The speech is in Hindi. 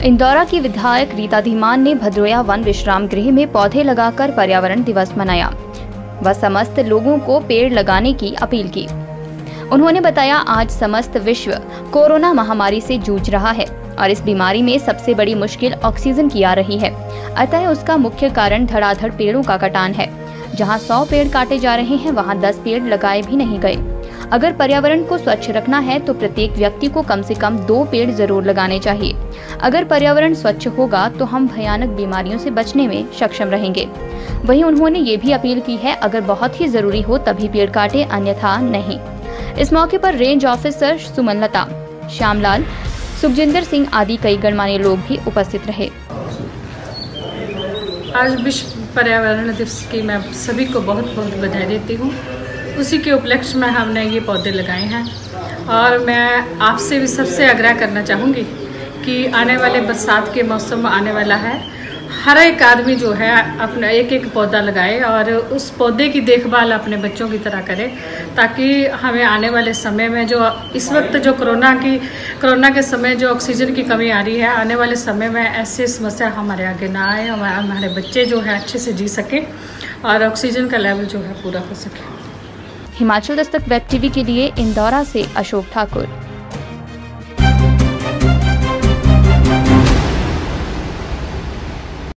इंदौरा की विधायक रीता धीमान ने भद्रोया वन विश्राम गृह में पौधे लगाकर पर्यावरण दिवस मनाया व समस्त लोगों को पेड़ लगाने की अपील की। उन्होंने बताया, आज समस्त विश्व कोरोना महामारी से जूझ रहा है और इस बीमारी में सबसे बड़ी मुश्किल ऑक्सीजन की आ रही है। अतः उसका मुख्य कारण धड़ाधड़ पेड़ों का कटान है। जहां 100 पेड़ काटे जा रहे हैं, वहां 10 पेड़ लगाए भी नहीं गए। अगर पर्यावरण को स्वच्छ रखना है तो प्रत्येक व्यक्ति को कम से कम 2 पेड़ जरूर लगाने चाहिए। अगर पर्यावरण स्वच्छ होगा तो हम भयानक बीमारियों से बचने में सक्षम रहेंगे। वहीं उन्होंने ये भी अपील की है, अगर बहुत ही जरूरी हो तभी पेड़ काटे, अन्यथा नहीं। इस मौके पर रेंज ऑफिसर सुमनलता, श्यामलाल, सुखजिंदर सिंह आदि कई गणमान्य लोग भी उपस्थित रहे। आज विश्व पर्यावरण दिवस की मैं सभी को बहुत बहुत बधाई देती हूँ। उसी के उपलक्ष्य में हमने ये पौधे लगाए हैं और मैं आपसे भी सबसे आग्रह करना चाहूँगी कि आने वाले बरसात के मौसम में आने वाला है, हर एक आदमी जो है अपना एक एक पौधा लगाए और उस पौधे की देखभाल अपने बच्चों की तरह करे, ताकि हमें आने वाले समय में जो इस वक्त जो कोरोना के समय जो ऑक्सीजन की कमी आ रही है, आने वाले समय में ऐसी समस्या हमारे आगे ना आए, हमारे बच्चे जो है अच्छे से जी सकें और ऑक्सीजन का लेवल जो है पूरा हो सके। हिमाचल दस्तक वेब टीवी के लिए इंदौरा से अशोक ठाकुर।